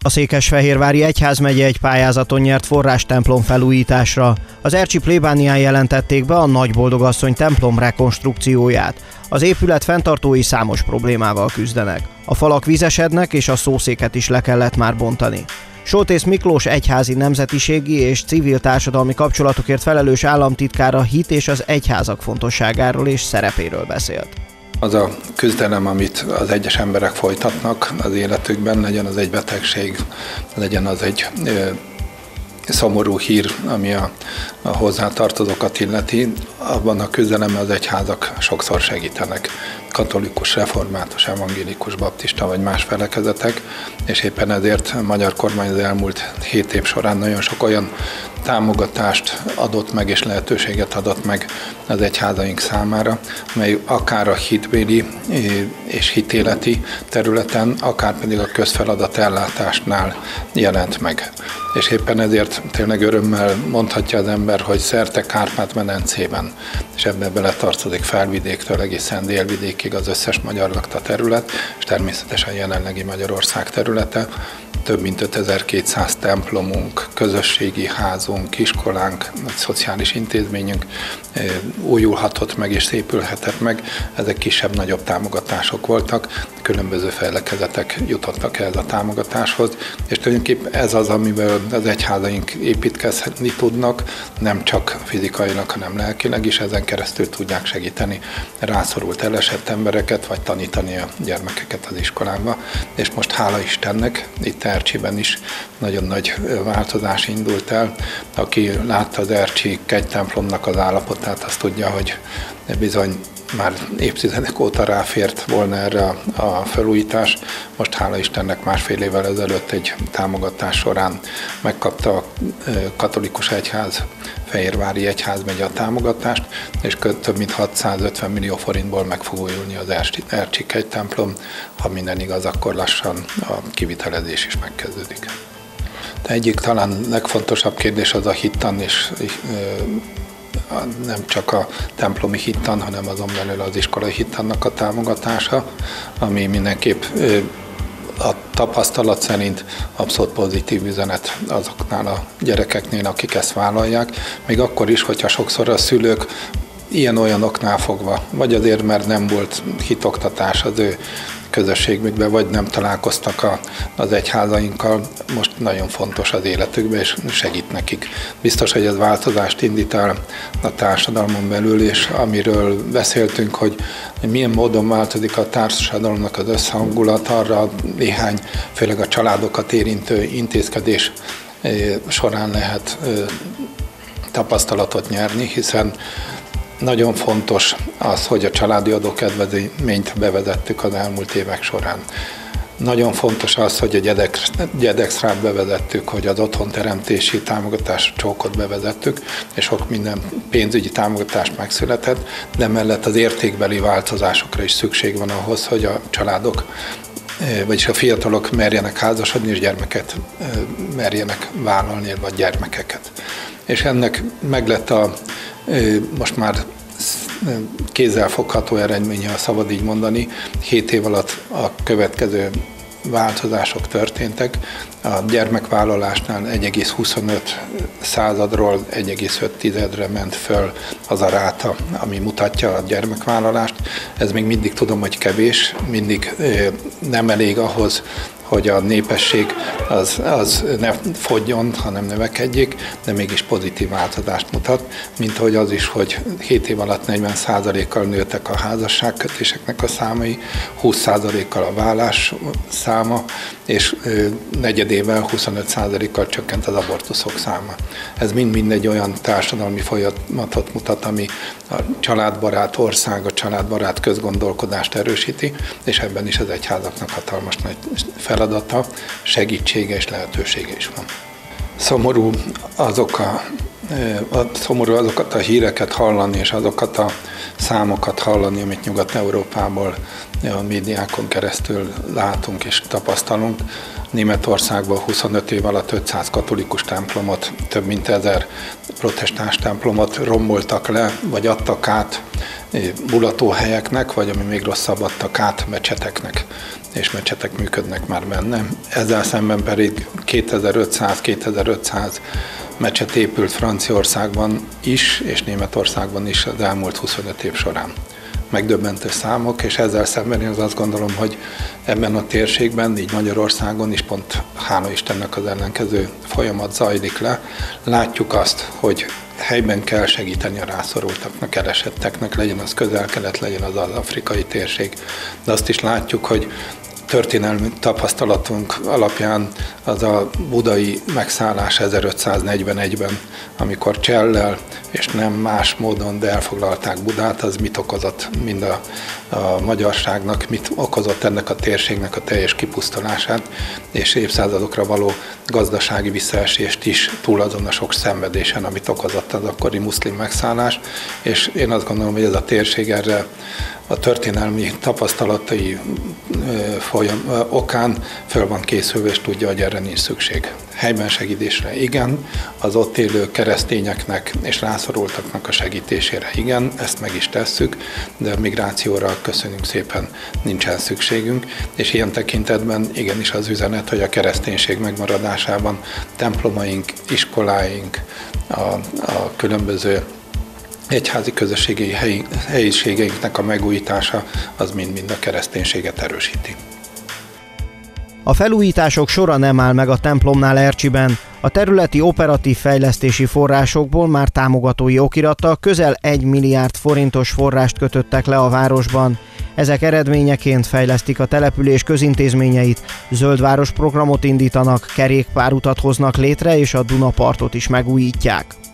A Székesfehérvári egyházmegye egy pályázaton nyert forrástemplom felújításra. Az ercsi plébánián jelentették be a Nagyboldogasszony templom rekonstrukcióját. Az épület fenntartói számos problémával küzdenek. A falak vízesednek, és a szószéket is le kellett már bontani. Soltész Miklós egyházi nemzetiségi és civil társadalmi kapcsolatokért felelős államtitkár a hit és az egyházak fontosságáról és szerepéről beszélt. Az a küzdelem, amit az egyes emberek folytatnak az életükben, legyen az egy betegség, legyen az egy szomorú hír, ami a hozzátartozókat illeti, abban a küzdelemben az egyházak sokszor segítenek. Katolikus, református, evangélikus, baptista vagy más felekezetek, és éppen ezért a magyar kormány az elmúlt 7 év során nagyon sok olyan támogatást adott meg és lehetőséget adott meg az egyházaink számára, mely akár a hitbéli és hitéleti területen, akár pedig a közfeladat ellátásnál jelent meg. És éppen ezért tényleg örömmel mondhatja az ember, hogy szerte Kárpát-medencében, és ebbe beletartozik Felvidéktől egészen Délvidékig az összes magyar lakta terület, és természetesen jelenlegi Magyarország területe, több mint 5200 templomunk, közösségi házunk, iskolánk, szociális intézményünk újulhatott meg és szépülhetett meg. Ezek kisebb-nagyobb támogatások voltak, különböző felekezetek jutottak ehhez a támogatáshoz, és tulajdonképpen ez az, amivel az egyházaink építkezni tudnak, nem csak fizikailag, hanem lelkileg is, ezen keresztül tudják segíteni rászorult, elesett embereket, vagy tanítani a gyermekeket az iskolába. És most hála Istennek, itt Ercsiben is nagyon nagy változás indult el. Aki látta az ercsi kegytemplomnak az állapotát, azt tudja, hogy bizony már évtizedek óta ráfért volna erre a felújítás. Most hála Istennek másfél évvel ezelőtt egy támogatás során megkapta a katolikus egyház, Fehérvári egyházmegye a támogatást, és több mint 650 millió forintból meg fog újulni az ercsi kegytemplom. Ha minden igaz, akkor lassan a kivitelezés is megkezdődik. De egyik talán legfontosabb kérdés az a hittan, és nem csak a templomi hittan, hanem azon belül az iskolai hittannak a támogatása, ami mindenképp a tapasztalat szerint abszolút pozitív üzenet azoknál a gyerekeknél, akik ezt vállalják, még akkor is, hogyha sokszor a szülők ilyen-olyan oknál fogva, vagy azért, mert nem volt hitoktatás az ő közösségükben, vagy nem találkoztak az egyházainkkal, most nagyon fontos az életükben, és segít nekik. Biztos, hogy ez változást indít el a társadalmon belül, és amiről beszéltünk, hogy milyen módon változik a társadalomnak az összhangulat, arra néhány, főleg a családokat érintő intézkedés során lehet tapasztalatot nyerni, hiszen nagyon fontos az, hogy a családi adókedvezményt bevezettük az elmúlt évek során. Nagyon fontos az, hogy a gyedextrát bevezettük, hogy az otthonteremtési támogatás csókot bevezettük, és sok minden pénzügyi támogatást megszületett, de mellett az értékbeli változásokra is szükség van ahhoz, hogy a családok, vagyis a fiatalok merjenek házasodni, és gyermeket merjenek vállalni, vagy gyermekeket. És ennek meglett most már kézzelfogható eredménye, ha szabad így mondani. 7 év alatt a következő változások történtek. A gyermekvállalásnál 1,25%-ról 1,5-re ment föl az a ráta, ami mutatja a gyermekvállalást. Ez még mindig tudom, hogy kevés, mindig nem elég ahhoz, hogy a népesség az ne fogjon, hanem növekedjék, de mégis pozitív változást mutat, mint hogy az is, hogy 7 év alatt 40%-kal nőttek a házasságkötéseknek a számai, 20%-kal a vállás száma, és negyedével 25%-kal csökkent az abortuszok száma. Ez mind-mind egy olyan társadalmi folyamatot mutat, ami a családbarát ország, a családbarát közgondolkodást erősíti, és ebben is az egyházaknak hatalmas nagy feladata, segítsége és lehetősége is van. Szomorú azokat a híreket hallani, és azokat a számokat hallani, amit Nyugat-Európából a médiákon keresztül látunk és tapasztalunk. Németországban 25 év alatt 500 katolikus templomot, több mint 1000 protestáns templomot romboltak le, vagy adtak át mulatóhelyeknek, vagy ami még rosszabbat, mecseteknek, és mecsetek működnek már benne. Ezzel szemben pedig 2500 mecset épült Franciaországban is, és Németországban is az elmúlt 25 év során. Megdöbbentő számok, és ezzel szemben én azt gondolom, hogy ebben a térségben, így Magyarországon is pont hála Istennek az ellenkező folyamat zajlik le. Látjuk azt, hogy helyben kell segíteni a rászorultaknak, elesetteknek, legyen az Közel-Kelet, legyen az afrikai térség. De azt is látjuk, hogy történelmi tapasztalatunk alapján az a budai megszállás 1541-ben, amikor csellel és nem más módon, de elfoglalták Budát, az mit okozott mind a magyarságnak, mit okozott ennek a térségnek a teljes kipusztulását, és évszázadokra való gazdasági visszaesést is, túl azon a sok szenvedésen, amit okozott az akkori muszlim megszállás, és én azt gondolom, hogy ez a térség erre a történelmi tapasztalatai okán föl van készülve, és tudja, hogy erre nincs szükség. Helyben segítésre igen, az ott élő keresztényeknek és rászorultaknak a segítésére igen, ezt meg is tesszük, de a migrációra köszönjük szépen nincsen szükségünk, és ilyen tekintetben igenis az üzenet, hogy a kereszténység megmaradásában templomaink, iskoláink, a különböző egyházi közösségi helyiségeinknek a megújítása az mind-mind a kereszténységet erősíti. A felújítások sora nem áll meg a templomnál Ercsiben. A területi operatív fejlesztési forrásokból már támogatói okirattal közel 1 milliárd forintos forrást kötöttek le a városban. Ezek eredményeként fejlesztik a település közintézményeit, zöldváros programot indítanak, kerékpárutat hoznak létre és a Dunapartot is megújítják.